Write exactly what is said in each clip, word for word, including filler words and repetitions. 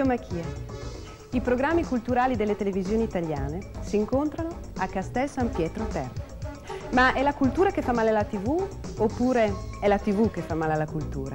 Videomachia. I programmi culturali delle televisioni italiane si incontrano a Castel San Pietro Terme. Ma è la cultura che fa male alla tivù oppure è la tivù che fa male alla cultura?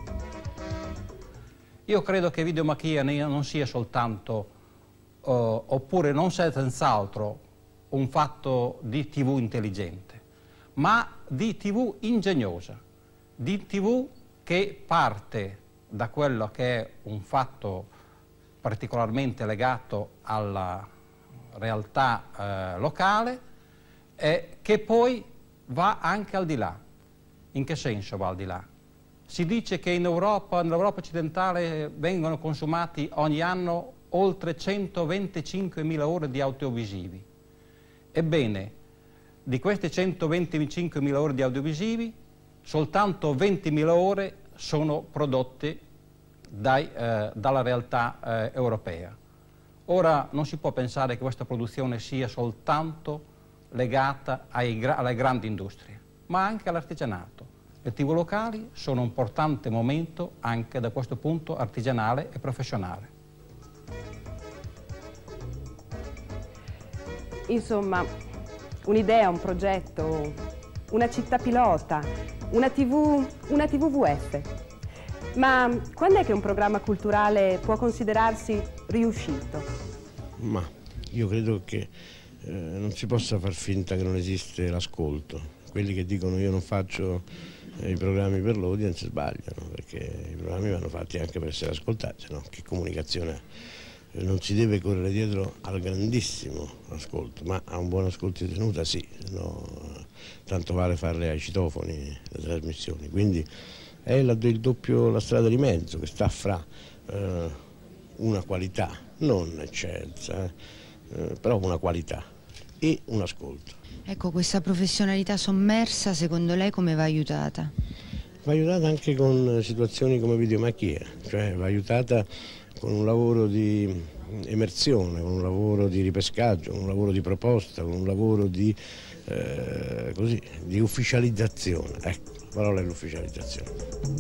Io credo che Videomachia non sia soltanto, uh, oppure non sia senz'altro un fatto di tivù intelligente, ma di tivù ingegnosa, di tivù che parte da quello che è un fatto particolarmente legato alla realtà eh, locale e che poi va anche al di là. In che senso va al di là? Si dice che in Europa, nell'Europa occidentale vengono consumati ogni anno oltre centoventicinquemila ore di audiovisivi. Ebbene, di queste centoventicinquemila ore di audiovisivi, soltanto ventimila ore sono prodotte dai, eh, dalla realtà eh, europea. Ora non si può pensare che questa produzione sia soltanto legata ai, alle grandi industrie, ma anche all'artigianato. Le tivù locali sono un importante momento anche da questo punto artigianale e professionale. Insomma, un'idea, un progetto, una città pilota, una tivù, una tivù vu effe. Ma quando è che un programma culturale può considerarsi riuscito? Ma io credo che eh, non si possa far finta che non esiste l'ascolto. Quelli che dicono io non faccio eh, i programmi per l'audience sbagliano, perché i programmi vanno fatti anche per essere ascoltati, no? Che comunicazione? Non si deve correre dietro al grandissimo ascolto, ma a un buon ascolto di tenuta sì, no, tanto vale farle ai citofoni le trasmissioni. Quindi è la, il doppio, la strada di mezzo che sta fra eh, una qualità, non eccelsa, eh, eh, però una qualità e un ascolto. Ecco, questa professionalità sommersa secondo lei come va aiutata? Va aiutata anche con situazioni come Videomachia, cioè va aiutata con un lavoro di emersione, con un lavoro di ripescaggio, con un lavoro di proposta, con un lavoro di, eh, così, di ufficializzazione. Ecco, la parola è l'ufficializzazione.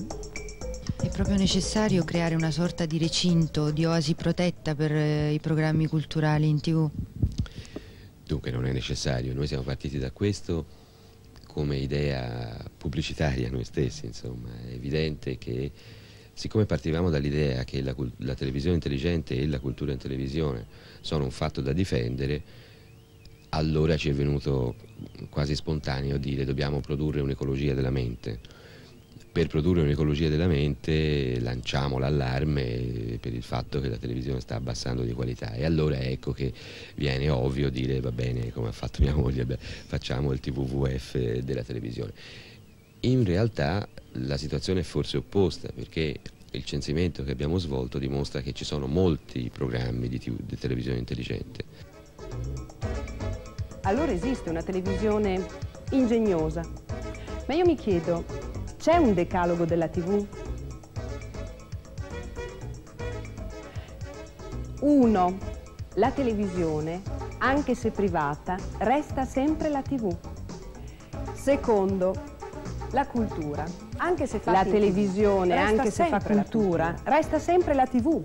È proprio necessario creare una sorta di recinto, di oasi protetta per eh, i programmi culturali in tivù? Dunque non è necessario, noi siamo partiti da questo come idea pubblicitaria noi stessi, insomma, è evidente che siccome partivamo dall'idea che la, la televisione intelligente e la cultura in televisione sono un fatto da difendere, allora ci è venuto quasi spontaneo dire dobbiamo produrre un'ecologia della mente. Per produrre un'ecologia della mente lanciamo l'allarme per il fatto che la televisione sta abbassando di qualità e allora ecco che viene ovvio dire va bene, come ha fatto mia moglie, beh, facciamo il tivù vu effe della televisione. In realtà la situazione è forse opposta, perché il censimento che abbiamo svolto dimostra che ci sono molti programmi di, di televisione intelligente. Allora esiste una televisione ingegnosa, ma io mi chiedo, c'è un decalogo della tivù? Uno, la televisione, anche se privata, resta sempre la tivù. Secondo, la cultura, anche se fa la televisione, anche se fa cultura, resta sempre la tivù.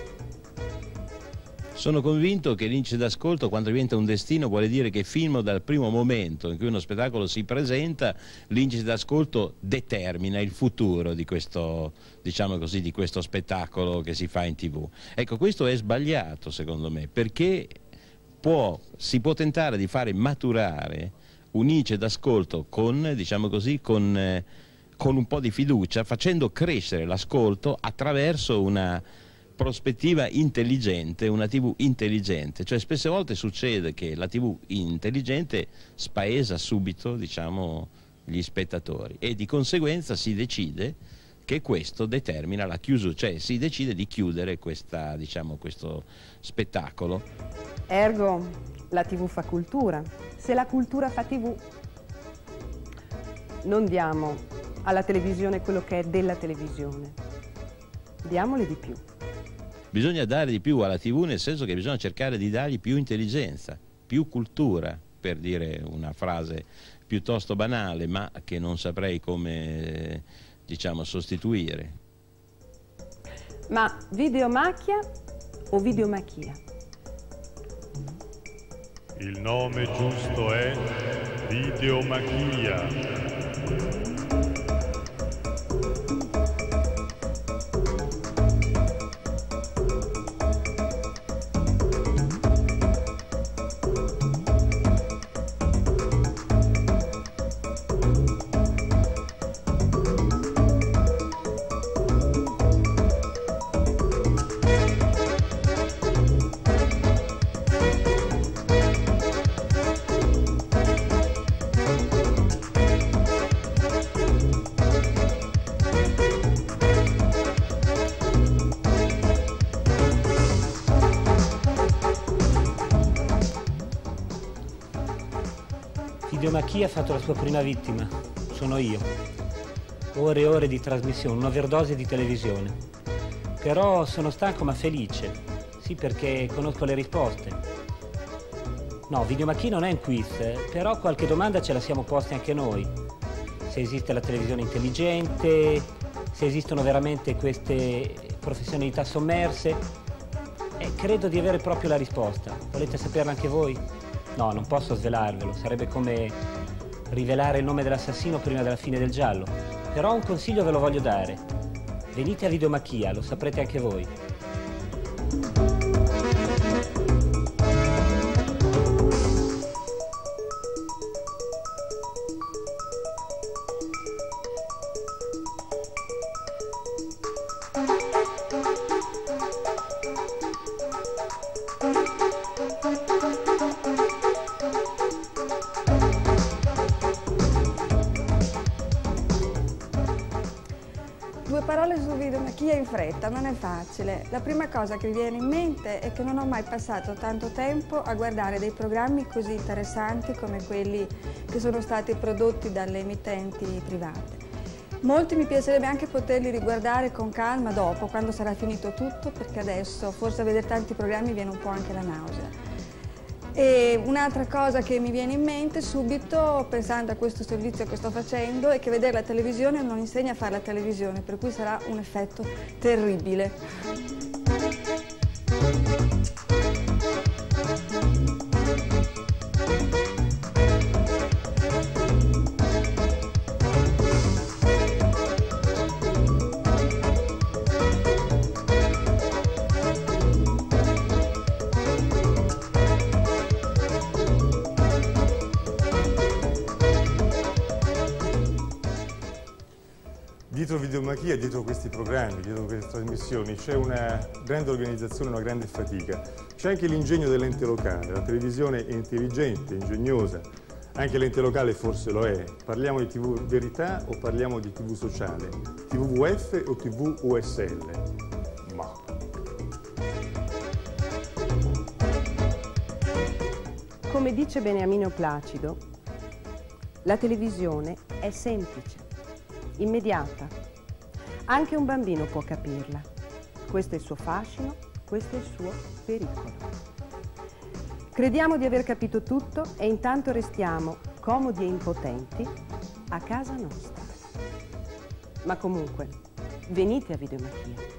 Sono convinto che l'indice d'ascolto, quando diventa un destino, vuole dire che film dal primo momento in cui uno spettacolo si presenta, l'indice d'ascolto determina il futuro di questo, diciamo così, di questo spettacolo che si fa in tivù. Ecco, questo è sbagliato secondo me, perché può, si può tentare di fare maturare un indice d'ascolto con, diciamo così, con, eh, con un po' di fiducia, facendo crescere l'ascolto attraverso una prospettiva intelligente, una tivù intelligente. Cioè spesse volte succede che la tivù intelligente spaesa subito, diciamo, gli spettatori e di conseguenza si decide che questo determina la chiusura, cioè si decide di chiudere questa, diciamo, questo spettacolo. Ergo la tivù fa cultura, se la cultura fa tivù non diamo alla televisione quello che è della televisione, diamole di più. Bisogna dare di più alla tivù, nel senso che bisogna cercare di dargli più intelligenza, più cultura, per dire una frase piuttosto banale, ma che non saprei come, diciamo, sostituire. Ma videomacchia o videomachia? Il nome giusto è videomachia. Videomachia ha fatto la sua prima vittima, sono io. Ore e ore di trasmissione, un'overdose di televisione. Però sono stanco ma felice, sì, perché conosco le risposte. No, Videomachia non è un quiz, eh, però qualche domanda ce la siamo poste anche noi. Se esiste la televisione intelligente, se esistono veramente queste professionalità sommerse. E credo di avere proprio la risposta. Volete saperla anche voi? No, non posso svelarvelo, sarebbe come rivelare il nome dell'assassino prima della fine del giallo. Però un consiglio ve lo voglio dare. Venite a Videomachia, lo saprete anche voi. Due parole su Videomachia in fretta, non è facile. La prima cosa che mi viene in mente è che non ho mai passato tanto tempo a guardare dei programmi così interessanti come quelli che sono stati prodotti dalle emittenti private. Molti mi piacerebbe anche poterli riguardare con calma dopo, quando sarà finito tutto, perché adesso forse a vedere tanti programmi viene un po' anche la nausea. E un'altra cosa che mi viene in mente subito, pensando a questo servizio che sto facendo, è che vedere la televisione non insegna a fare la televisione, per cui sarà un effetto terribile. Dietro Videomachia, dietro questi programmi, dietro queste trasmissioni c'è una grande organizzazione, una grande fatica. C'è anche l'ingegno dell'ente locale, la televisione è intelligente, ingegnosa, anche l'ente locale forse lo è. Parliamo di tivù Verità o parliamo di tivù sociale? tivù vu effe o tivù u esse elle? Ma... Come dice Beniamino Placido, la televisione è semplice, immediata. Anche un bambino può capirla. Questo è il suo fascino, questo è il suo pericolo. Crediamo di aver capito tutto e intanto restiamo comodi e impotenti a casa nostra. Ma comunque, venite a Videomachia.